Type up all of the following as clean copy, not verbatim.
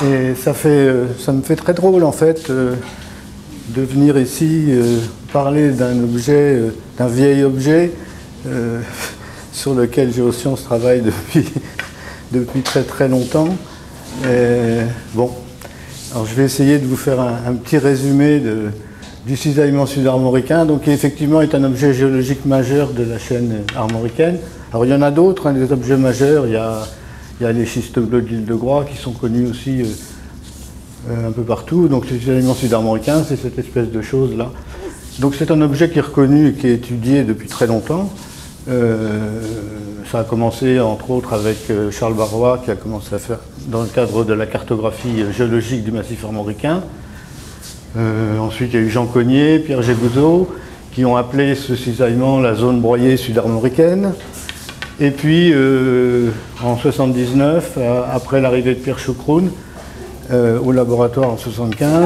Et ça me fait très drôle en fait de venir ici parler d'un objet, d'un vieil objet sur lequel Géosciences travaille depuis très très longtemps. Et, bon, alors je vais essayer de vous faire un petit résumé du cisaillement sud-armoricain, donc qui effectivement est un objet géologique majeur de la chaîne armoricaine. Alors il y en a d'autres, hein, des objets majeurs, il y a les schistoglobules de Groix qui sont connus aussi un peu partout. Donc le cisaillement sud-armoricain, c'est cette espèce de chose-là. Donc c'est un objet qui est reconnu et qui est étudié depuis très longtemps. Ça a commencé entre autres avec Charles Barrois qui a commencé à faire dans le cadre de la cartographie géologique du massif armoricain. Ensuite il y a eu Jean Cogniet, Pierre Gégouzeau qui ont appelé ce cisaillement la zone broyée sud-armoricaine. Et puis en 79, après l'arrivée de Pierre Choucroune au laboratoire en 75,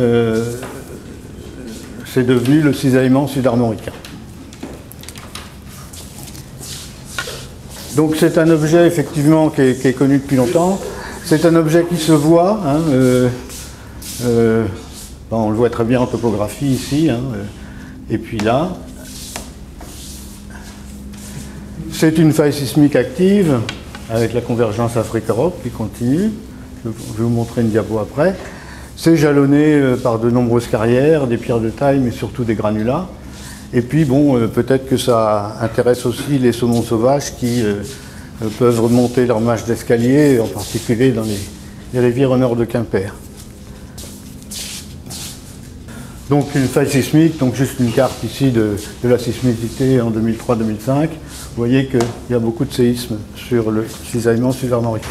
c'est devenu le cisaillement sud-armoricain. Donc c'est un objet effectivement qui est connu depuis longtemps. C'est un objet qui se voit. Hein, on le voit très bien en topographie ici. Hein, et puis là, c'est une faille sismique active avec la convergence Afrique-Europe qui continue. Je vais vous montrer une diapo après. C'est jalonné par de nombreuses carrières, des pierres de taille, mais surtout des granulats. Et puis, bon, peut-être que ça intéresse aussi les saumons sauvages qui peuvent remonter leur marche d'escalier, en particulier dans les rivières au nord de Quimper. Donc, une faille sismique, donc juste une carte ici de la sismicité en 2003-2005. Vous voyez qu'il y a beaucoup de séismes sur le cisaillement sud-armoricain.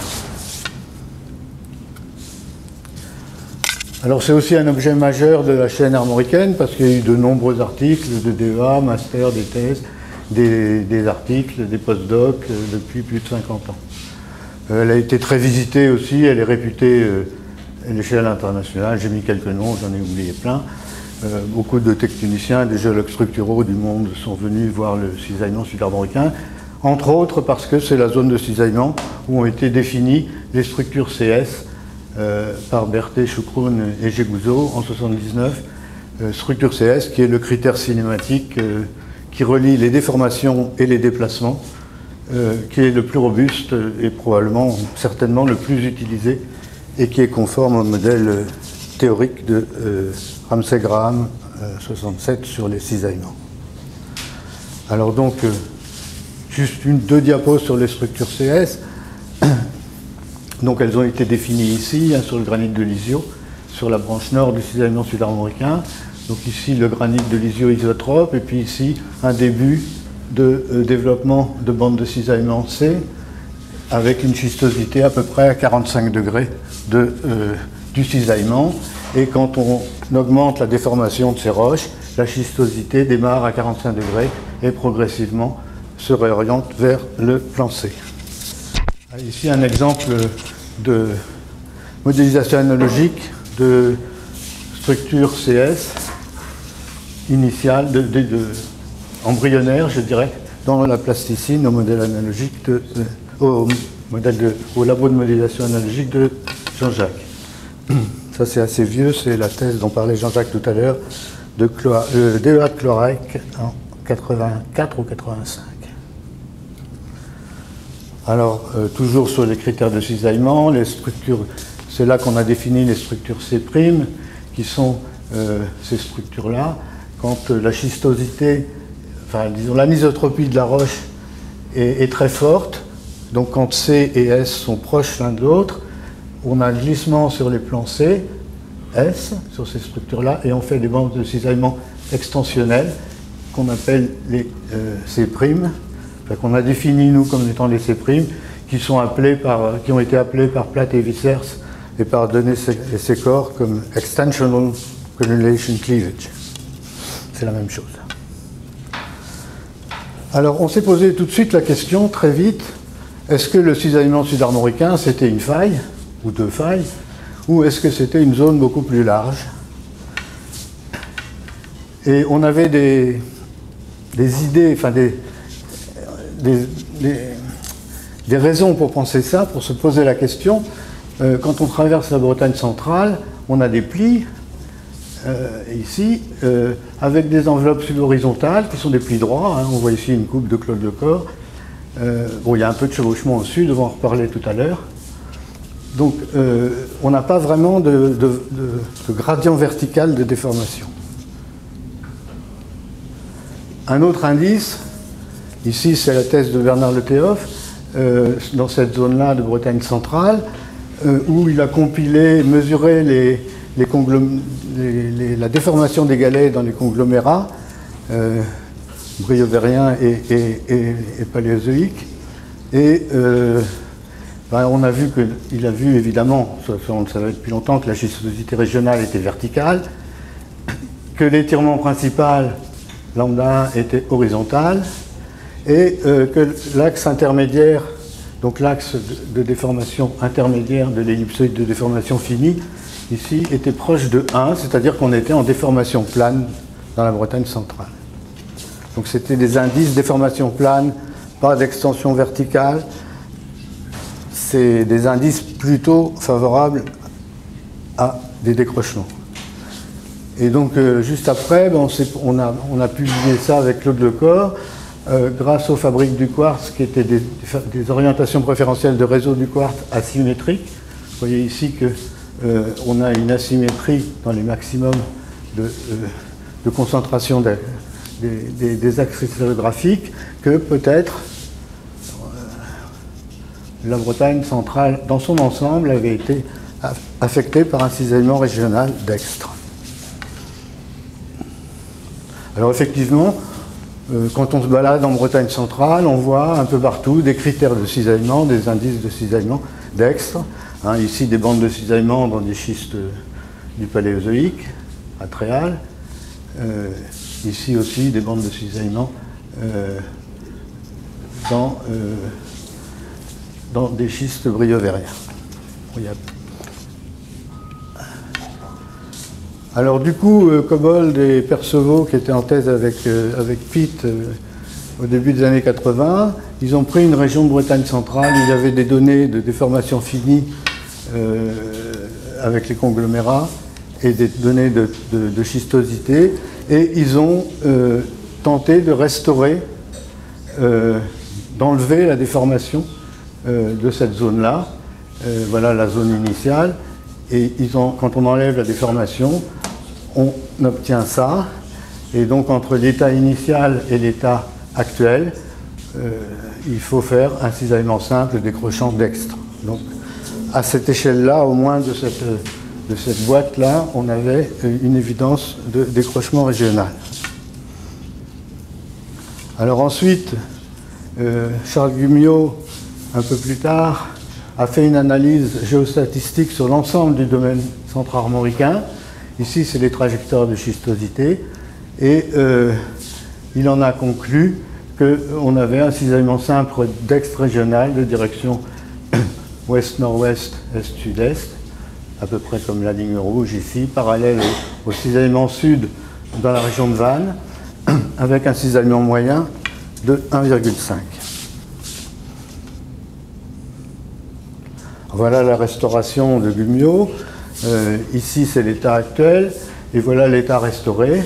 Alors c'est aussi un objet majeur de la chaîne armoricaine parce qu'il y a eu de nombreux articles de DEA, master, des thèses, des articles, des post-docs depuis plus de 50 ans. Elle a été très visitée aussi, elle est réputée à l'échelle internationale. J'ai mis quelques noms, j'en ai oublié plein. Beaucoup de tectoniciens et de géologues structuraux du monde sont venus voir le cisaillement sud-armoricain, entre autres parce que c'est la zone de cisaillement où ont été définies les structures CS par Berthet, Choucroune et Gégouzeau en 1979, structure CS qui est le critère cinématique qui relie les déformations et les déplacements, qui est le plus robuste et probablement, certainement le plus utilisé et qui est conforme au modèle théorique de Ramsey Graham 67 sur les cisaillements. Alors donc, juste deux diapos sur les structures CS. Donc elles ont été définies ici, hein, sur le granit de Lisieux, sur la branche nord du cisaillement sud-armoricain. Donc ici le granit de Lisieux isotrope, et puis ici un début de développement de bande de cisaillement C, avec une schistosité à peu près à 45 degrés du cisaillement. Et quand on augmente la déformation de ces roches, la schistosité démarre à 45 degrés et progressivement se réoriente vers le plan C. Ici un exemple de modélisation analogique de structure CS initiale, embryonnaire, je dirais, dans la plasticine au modèle analogique au labo de modélisation analogique de Jean-Jacques. Ça c'est assez vieux, c'est la thèse dont parlait Jean-Jacques tout à l'heure de DEA de Chlorec en 84 ou 85. Alors, toujours sur les critères de cisaillement, les structures, c'est là qu'on a défini les structures C', qui sont ces structures-là, quand la schistosité, enfin disons l'anisotropie de la roche est très forte, donc quand C et S sont proches l'un de l'autre, on a un glissement sur les plans C, S, sur ces structures-là, et on fait des bandes de cisaillement extensionnelles qu'on appelle les C', qu'on a défini nous comme étant les C', qui ont été appelés par Platt et Wissers et par Denis et Secor comme Extensional Granulation Cleavage. C'est la même chose. Alors on s'est posé tout de suite la question, très vite, est-ce que le cisaillement sud-armoricain c'était une faille, ou deux failles, ou est-ce que c'était une zone beaucoup plus large? Et on avait des idées, enfin des raisons pour penser ça, pour se poser la question, quand on traverse la Bretagne centrale, on a des plis, ici, avec des enveloppes sud-horizontales, qui sont des plis droits. Hein. On voit ici une coupe de Claude Lecor. Bon, il y a un peu de chevauchement au sud, on va en reparler tout à l'heure. Donc, on n'a pas vraiment de gradient vertical de déformation. Un autre indice, ici c'est la thèse de Bernard Le Théoff, dans cette zone-là de Bretagne centrale, où il a compilé, mesuré la déformation des galets dans les conglomérats briovériens et paléozoïques. Et on a vu qu'il a vu évidemment, on le savait depuis longtemps, que la schistosité régionale était verticale, que l'étirement principal lambda était horizontal, et que l'axe intermédiaire, donc l'axe de déformation intermédiaire de l'ellipsoïde de déformation finie, ici, était proche de 1, c'est-à-dire qu'on était en déformation plane dans la Bretagne centrale. Donc c'était des indices déformation plane, pas d'extension verticale. C'est des indices plutôt favorables à des décrochements. Et donc, juste après, on a publié ça avec Claude Lecor, grâce aux fabriques du quartz, qui étaient des orientations préférentielles de réseau du quartz asymétriques. Vous voyez ici qu'on a une asymétrie dans les maximums de concentration des axes cristallographiques, que peut-être la Bretagne centrale, dans son ensemble, avait été affectée par un cisaillement régional dextre. Alors effectivement, quand on se balade en Bretagne centrale, on voit un peu partout des critères de cisaillement, des indices de cisaillement dextre. Hein, ici, des bandes de cisaillement dans des schistes du Paléozoïque, atréal. Ici aussi, des bandes de cisaillement dans des schistes briovériens. Alors du coup, Cobold et Perceval, qui étaient en thèse avec Pitt au début des années 80, ils ont pris une région de Bretagne centrale où il y avait des données de déformation finie avec les conglomérats et des données de schistosité, et ils ont tenté de restaurer, d'enlever la déformation de cette zone-là. Voilà la zone initiale, et quand on enlève la déformation, on obtient ça, et donc entre l'état initial et l'état actuel, il faut faire un cisaillement simple décrochant dextre. Donc à cette échelle-là, au moins de cette boîte-là, on avait une évidence de décrochement régional. Alors ensuite, Charles Gumiot, un peu plus tard, a fait une analyse géostatistique sur l'ensemble du domaine centra-armoricain. Ici, c'est les trajectoires de schistosité. Et il en a conclu qu'on avait un cisaillement simple dextre régional de direction ouest-nord-ouest, est-sud-est, à peu près comme la ligne rouge ici, parallèle au cisaillement sud dans la région de Vannes, avec un cisaillement moyen de 1,5. Voilà la restauration de Gumiot. Ici, c'est l'état actuel, et voilà l'état restauré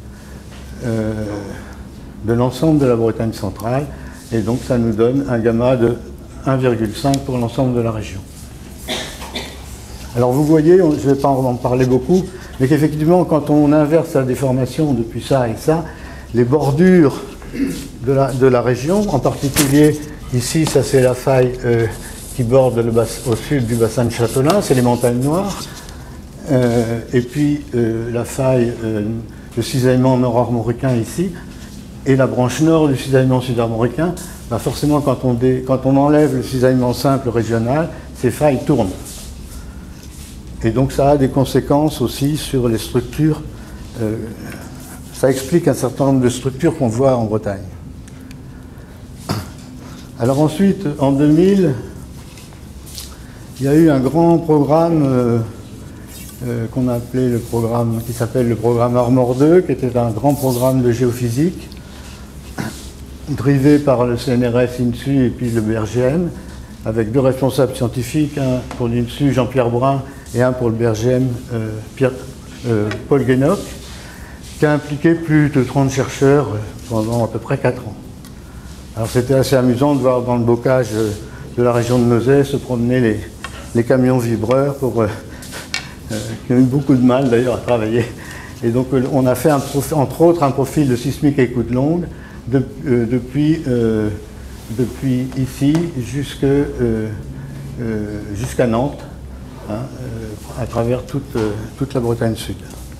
de l'ensemble de la Bretagne centrale. Et donc, ça nous donne un gamma de 1,5 pour l'ensemble de la région. Alors, vous voyez, je ne vais pas en parler beaucoup, mais qu'effectivement, quand on inverse la déformation depuis ça et ça, les bordures de la région, en particulier, ici, ça c'est la faille qui borde au sud du bassin de Châtelain, c'est les montagnes noires. Et puis la faille, le cisaillement nord-armoricain ici, et la branche nord du cisaillement sud-armoricain, bah forcément quand on enlève le cisaillement simple régional, ces failles tournent. Et donc ça a des conséquences aussi sur les structures, ça explique un certain nombre de structures qu'on voit en Bretagne. Alors ensuite, en 2000, il y a eu un grand programme qu'on a appelé qui s'appelle le programme Armor 2, qui était un grand programme de géophysique, drivé par le CNRS INSU et puis le BRGM, avec 2 responsables scientifiques, un pour l'INSU, Jean-Pierre Brun, et un pour le BRGM, Paul Guénoc, qui a impliqué plus de 30 chercheurs pendant à peu près 4 ans. Alors c'était assez amusant de voir dans le bocage de la région de Nozay se promener les camions vibreurs qui ont eu beaucoup de mal d'ailleurs à travailler. Et donc on a fait entre autres un profil de sismique à écoute longue depuis ici jusqu'à Nantes, hein, à travers toute la Bretagne Sud.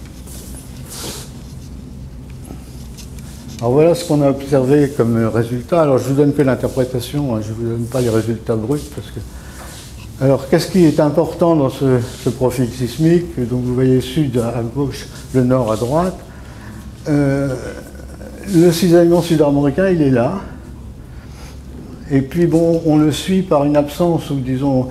Alors voilà ce qu'on a observé comme résultat. Alors je ne vous donne que l'interprétation, hein, je ne vous donne pas les résultats bruts. Parce que... Alors qu'est-ce qui est important dans ce profil sismique? Donc vous voyez sud à gauche, le nord à droite. Le cisaillement sud-armoricain, il est là. Et puis bon, on le suit par une absence, ou disons,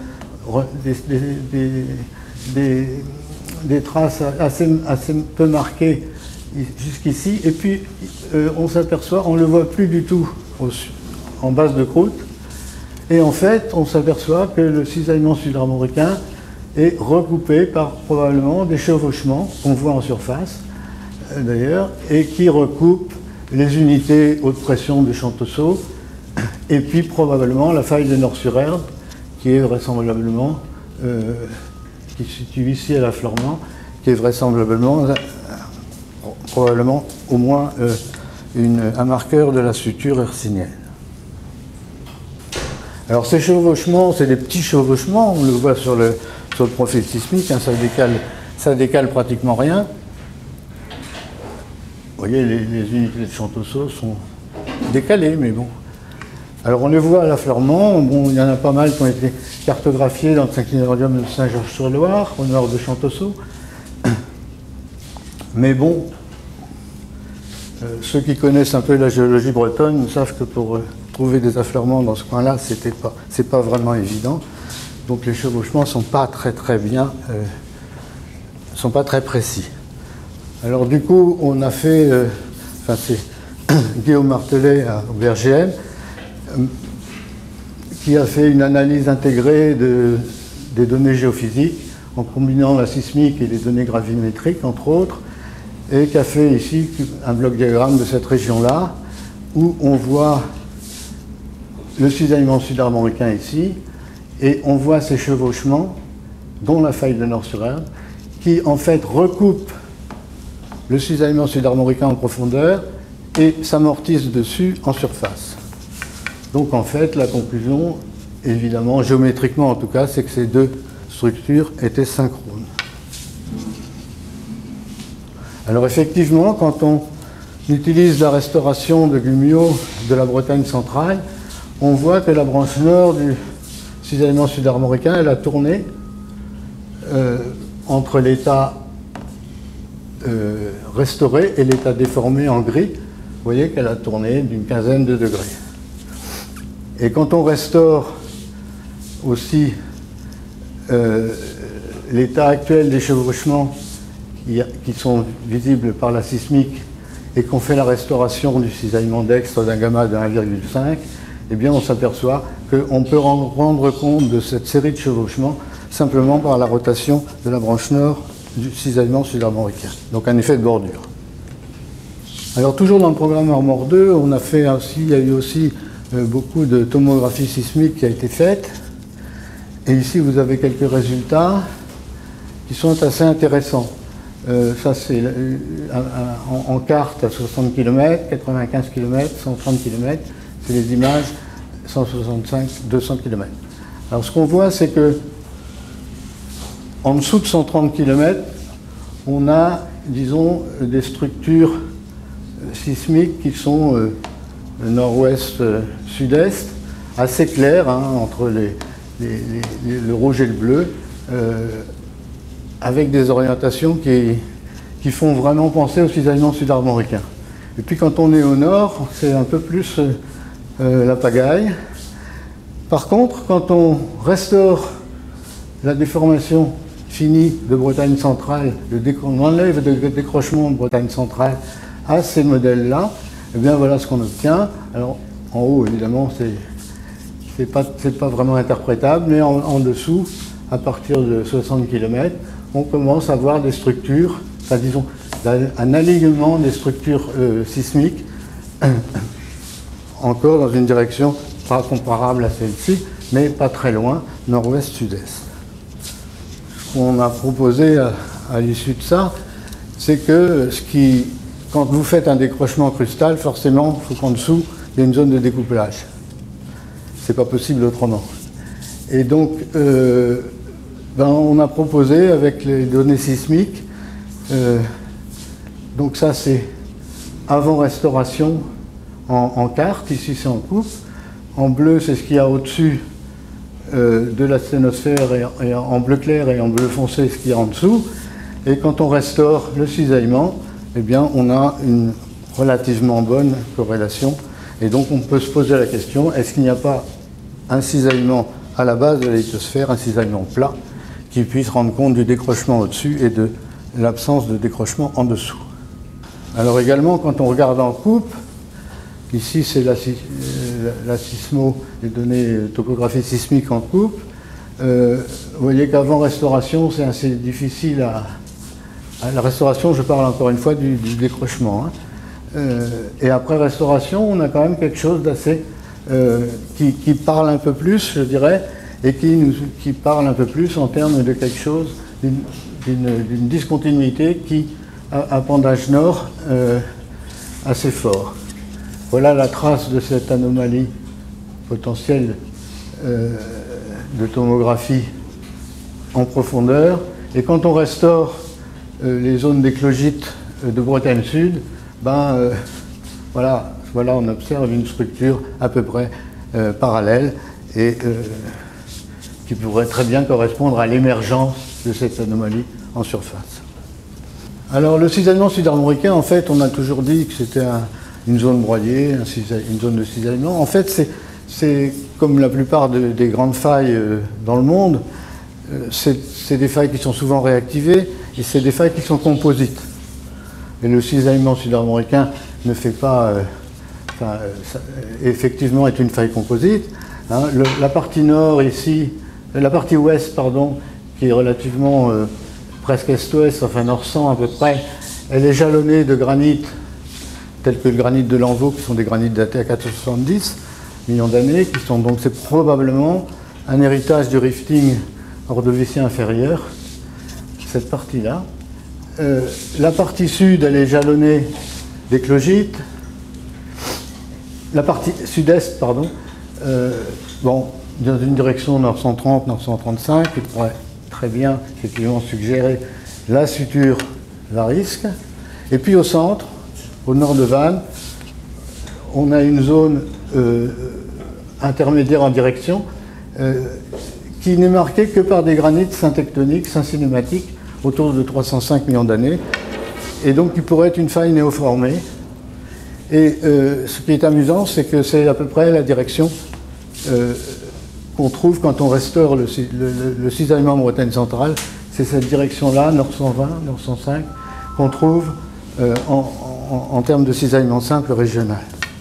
des traces assez peu marquées jusqu'ici, et puis on s'aperçoit, on ne le voit plus du tout en base de croûte, et en fait on s'aperçoit que le cisaillement sud-armoricain est recoupé par probablement des chevauchements qu'on voit en surface d'ailleurs, et qui recoupent les unités haute pression de Chantosso, et puis probablement la faille de Nord-sur-Erdre, qui est vraisemblablement, qui se situe ici à la Flormant, qui est vraisemblablement probablement au moins un marqueur de la suture hercynienne. Alors ces chevauchements, c'est des petits chevauchements, on le voit sur le profil sismique, hein, ça décale pratiquement rien. Vous voyez, les unités de Chantosso sont décalées, mais bon. Alors on les voit à la Flormant, bon, il y en a pas mal qui ont été cartographiés dans le synclinarium de Saint-Georges-sur-Loire, au nord de Chantosso. Mais bon, ceux qui connaissent un peu la géologie bretonne savent que pour trouver des affleurements dans ce coin-là, c'est pas vraiment évident. Donc les chevauchements ne sont pas très bien, sont pas très précis. Alors du coup, on a fait, enfin c'est Guillaume Martelet au BRGM, qui a fait une analyse intégrée des données géophysiques en combinant la sismique et les données gravimétriques, entre autres, et qui a fait ici un bloc diagramme de cette région-là, où on voit le cisaillement sud-armoricain ici, et on voit ces chevauchements, dont la faille de Nord-sur-Erdre, qui en fait recoupent le cisaillement sud-armoricain en profondeur et s'amortissent dessus en surface. Donc en fait, la conclusion, évidemment, géométriquement en tout cas, c'est que ces deux structures étaient synchrones. Alors effectivement, quand on utilise la restauration de Gummio de la Bretagne centrale, on voit que la branche nord du cisaillement sud-armoricain, elle a tourné entre l'état restauré et l'état déformé en gris. Vous voyez qu'elle a tourné d'une quinzaine de degrés. Et quand on restaure aussi l'état actuel des chevauchements qui sont visibles par la sismique et qu'on fait la restauration du cisaillement dextre d'un gamma de 1,5, eh bien on s'aperçoit qu'on peut rendre compte de cette série de chevauchements simplement par la rotation de la branche nord du cisaillement sud-armoricain. Donc un effet de bordure. Alors toujours dans le programme Armor 2, on a fait aussi, il y a eu aussi beaucoup de tomographie sismique qui a été faite. Et ici vous avez quelques résultats qui sont assez intéressants. Ça c'est en carte à 60 km, 95 km, 130 km, c'est les images 165, 200 km. Alors ce qu'on voit c'est que en dessous de 130 km, on a, disons, des structures sismiques qui sont nord-ouest, sud-est, assez claires, hein, entre le rouge et le bleu, avec des orientations qui font vraiment penser au cisaillement sud-armoricain. Et puis quand on est au nord, c'est un peu plus la pagaille. Par contre, quand on restaure la déformation finie de Bretagne centrale, on enlève le décrochement de Bretagne centrale à ces modèles-là, et bien voilà ce qu'on obtient. Alors en haut, évidemment, c'est pas vraiment interprétable, mais en dessous, à partir de 60 km, on commence à voir des structures, enfin disons, un alignement des structures sismiques, encore dans une direction pas comparable à celle-ci, mais pas très loin, nord-ouest-sud-est. Ce qu'on a proposé à l'issue de ça, c'est que quand vous faites un décrochement crustal, forcément, il faut qu'en dessous, il y ait une zone de découplage. C'est pas possible autrement. Et donc, on a proposé avec les données sismiques, donc ça c'est avant restauration en carte, ici c'est en coupe. En bleu, c'est ce qu'il y a au-dessus de la sténosphère, et en bleu clair et en bleu foncé, ce qu'il y a en dessous. Et quand on restaure le cisaillement, eh bien, on a une relativement bonne corrélation. Et donc, on peut se poser la question, est-ce qu'il n'y a pas un cisaillement à la base de la lithosphère, un cisaillement plat, qui puisse rendre compte du décrochement au-dessus et de l'absence de décrochement en dessous. Alors également, quand on regarde en coupe, ici c'est la sismo, les données topographie sismique en coupe, vous voyez qu'avant restauration, c'est assez difficile à la restauration, je parle encore une fois du décrochement. Et après restauration, on a quand même quelque chose d'assez qui parle un peu plus, je dirais, et qui parle un peu plus en termes de quelque chose, d'une discontinuité qui a un pendage nord assez fort. Voilà la trace de cette anomalie potentielle de tomographie en profondeur. Et quand on restaure les zones d'éclogite de Bretagne Sud, voilà, on observe une structure à peu près parallèle et qui pourrait très bien correspondre à l'émergence de cette anomalie en surface. Alors le cisaillement sud-armoricain, en fait, on a toujours dit que c'était une zone broyée, une zone de cisaillement. En fait, c'est comme la plupart des grandes failles dans le monde, c'est des failles qui sont souvent réactivées et c'est des failles qui sont composites. Et le cisaillement sud-armoricain ne fait pas, effectivement, est une faille composite. Hein. La partie nord ici, la partie ouest, pardon, qui est relativement presque est-ouest, enfin nord-100 à peu près, elle est jalonnée de granit tels que le granit de Lanvaux, qui sont des granites datés à 470 millions d'années, qui sont donc, c'est probablement un héritage du rifting ordovicien inférieur, cette partie-là. La partie sud, elle est jalonnée d'éclogite. La partie sud-est, pardon, dans une direction nord-130, nord-135, qui pourrait très bien, effectivement, suggérer la suture varisque. Et puis au centre, au nord de Vannes, on a une zone intermédiaire en direction qui n'est marquée que par des granites syntectoniques, syncinématiques, autour de 305 millions d'années, et donc qui pourrait être une faille néoformée. Et ce qui est amusant, c'est que c'est à peu près la direction qu'on trouve quand on restaure le cisaillement en Bretagne centrale. C'est cette direction-là, nord 120, nord 105, qu'on trouve en termes de cisaillement simple régional.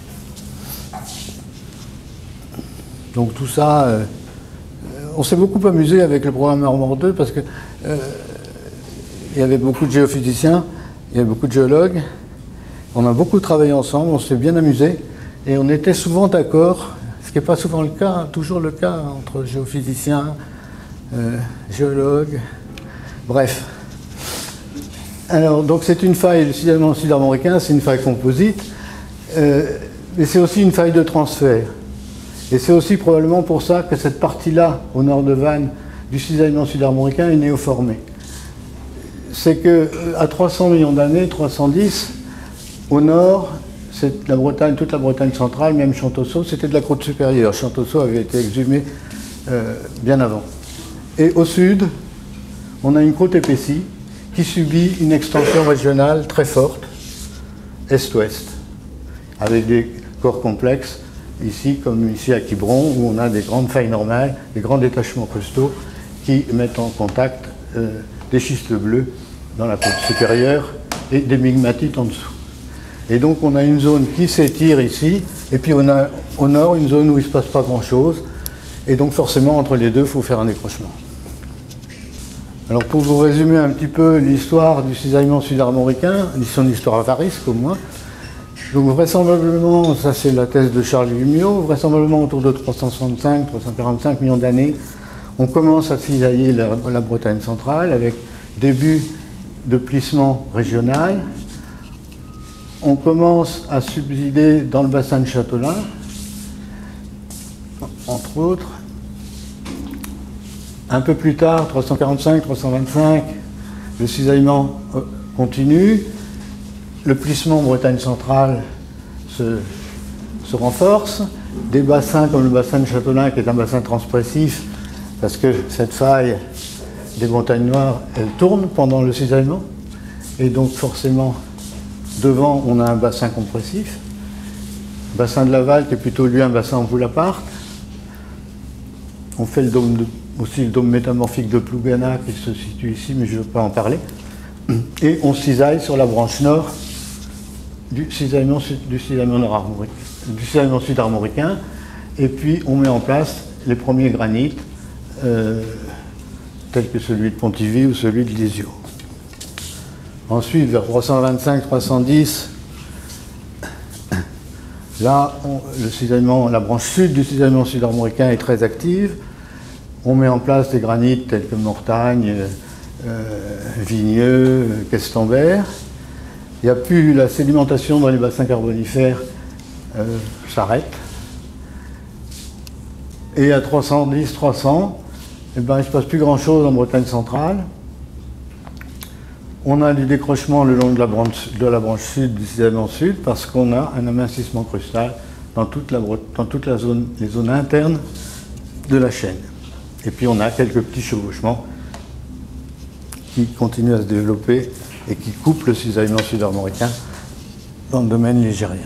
Donc tout ça, on s'est beaucoup amusé avec le programme Armor 2 parce que il y avait beaucoup de géophysiciens, il y avait beaucoup de géologues, on a beaucoup travaillé ensemble, on s'est bien amusé et on était souvent d'accord, ce qui n'est pas souvent le cas, toujours le cas entre géophysiciens, géologues, bref. Alors, donc c'est une faille, le cisaillement sud-armoricain, c'est une faille composite, mais c'est aussi une faille de transfert. Et c'est aussi probablement pour ça que cette partie-là, au nord de Vannes, du cisaillement sud-armoricain est néoformée. C'est qu'à 300 millions d'années, 310, au nord, c'est la Bretagne, toute la Bretagne centrale, même Chantosso, c'était de la croûte supérieure. Chantosso avait été exhumé bien avant. Et au sud, on a une croûte épaissie qui subit une extension régionale très forte, est-ouest, avec des corps complexes, ici comme ici à Quiberon, où on a des grandes failles normales, des grands détachements crustaux qui mettent en contact des schistes bleus dans la côte supérieure et des migmatites en dessous. Et donc on a une zone qui s'étire ici, et puis on a au nord une zone où il ne se passe pas grand-chose, Et donc forcément, entre les deux, il faut faire un décrochement. Alors pour vous résumer un petit peu l'histoire du cisaillement sud-armoricain, son histoire à Varisque au moins, donc vraisemblablement, ça c'est la thèse de Charles Lumio, vraisemblablement autour de 365-345 millions d'années, on commence à cisailler la Bretagne centrale avec début de plissement régional. On commence à subsider dans le bassin de Châtelain, entre autres. Un peu plus tard, 345-325, le cisaillement continue. Le plissement en Bretagne centrale se renforce. Des bassins comme le bassin de Châtelain, qui est un bassin transpressif, parce que cette faille des montagnes noires, elle tourne pendant le cisaillement. Et donc forcément, devant, on a un bassin compressif. Bassin de Laval, qui est plutôt lui un bassin en boule à part. On fait aussi le dôme métamorphique de Plougana, qui se situe ici, mais je ne veux pas en parler. Et on cisaille sur la branche nord du cisaillement sud-armoricain, et puis on met en place les premiers granites, tels que celui de Pontivy ou celui de Lisieux. Ensuite, vers 325-310, là, la branche sud du cisaillement sud-armoricain est très active. On met en place des granites tels que Mortagne, Vigneux, Questembert. Il n'y a plus la sédimentation dans les bassins carbonifères s'arrête. Et à 310-300, eh ben, il ne se passe plus grand-chose en Bretagne centrale. On a du décrochement le long de la branche sud du cisaillement sud parce qu'on a un amincissement crustal dans toute la zone, les zones internes de la chaîne. Et puis on a quelques petits chevauchements qui continuent à se développer et qui coupent le cisaillement sud-armoricain dans le domaine ligérien.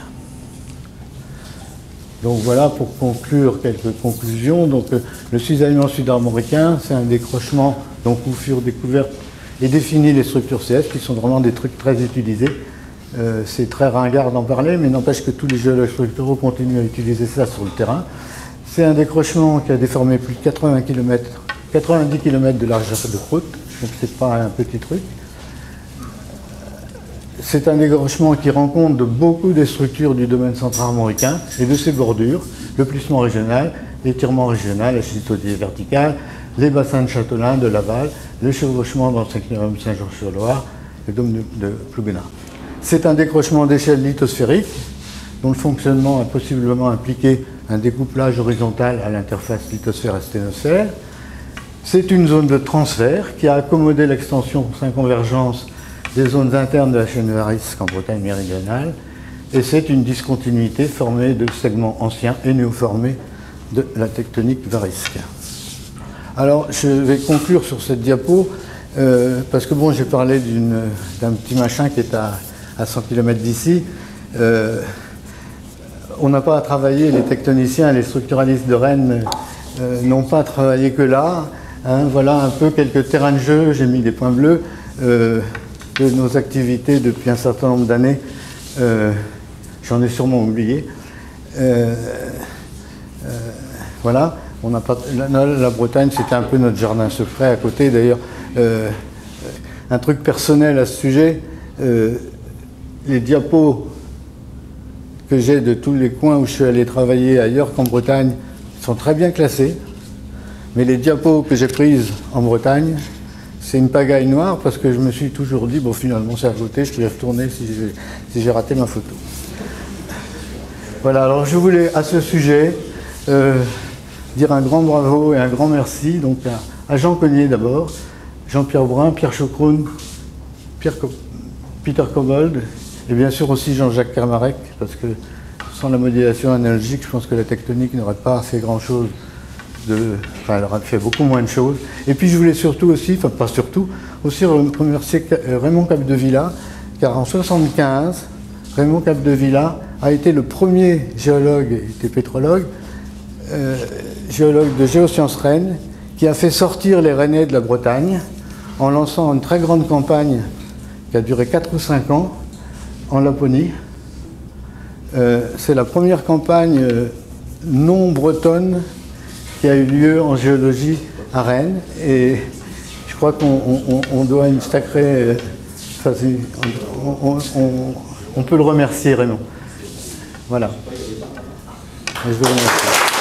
Donc voilà pour conclure quelques conclusions. Donc le cisaillement sud-armoricain, c'est un décrochement donc où furent découvertes et définies les structures CS qui sont vraiment des trucs très utilisés. C'est très ringard d'en parler, mais n'empêche que tous les géologues structuraux continuent à utiliser ça sur le terrain. C'est un décrochement qui a déformé plus de 90 km de largeur de croûte, donc c'est pas un petit truc. C'est un décrochement qui rend compte de beaucoup des structures du domaine central-armoricain et de ses bordures, le plissement régional, l'étirement régional, la schistosité verticale, les bassins de Châtelain, de Laval, le chevauchement dans le secteur Saint-Georges-sur-Loire, le dôme de Plougana. C'est un décrochement d'échelle lithosphérique dont le fonctionnement a possiblement impliqué un découplage horizontal à l'interface lithosphère-asténosphère. C'est une zone de transfert qui a accommodé l'extension sans convergence des zones internes de la chaîne Varisque en Bretagne méridionale, et c'est une discontinuité formée de segments anciens et néoformés de la tectonique varisque. Alors, je vais conclure sur cette diapo, parce que bon, j'ai parlé d'un petit machin qui est à 100 km d'ici. On n'a pas à travailler, les tectoniciens, les structuralistes de Rennes n'ont pas travaillé que là. Hein, voilà un peu quelques terrains de jeu, j'ai mis des points bleus, de nos activités depuis un certain nombre d'années. J'en ai sûrement oublié. Voilà, on n'a pas, la Bretagne, c'était un peu notre jardin secret à côté. D'ailleurs, un truc personnel à ce sujet, les diapos que j'ai de tous les coins où je suis allé travailler ailleurs qu'en Bretagne sont très bien classés, mais les diapos que j'ai prises en Bretagne, c'est une pagaille noire parce que je me suis toujours dit, bon finalement c'est à côté, je peux y retourner si j'ai raté ma photo. Voilà, alors je voulais à ce sujet dire un grand bravo et un grand merci donc à Jean Cognier d'abord, Jean-Pierre Brun, Pierre Chocroun, Peter Kobold, et bien sûr aussi Jean-Jacques Kermarek, parce que sans la modélisation analogique, je pense que la tectonique n'aurait pas fait grand-chose. Enfin, elle aurait fait beaucoup moins de choses. Et puis je voulais surtout aussi, enfin pas surtout, aussi remercier Raymond Capdevila, car en 1975, Raymond Capdevila a été le premier géologue, il était pétrologue, géologue de Géosciences Rennes, qui a fait sortir les Rennais de la Bretagne en lançant une très grande campagne qui a duré 4 ou 5 ans en Laponie. C'est la première campagne non bretonne qui a eu lieu en géologie à Rennes. Et je crois qu'on doit une sacrée... Enfin, on peut le remercier, Raymond. Voilà. Je vous remercie.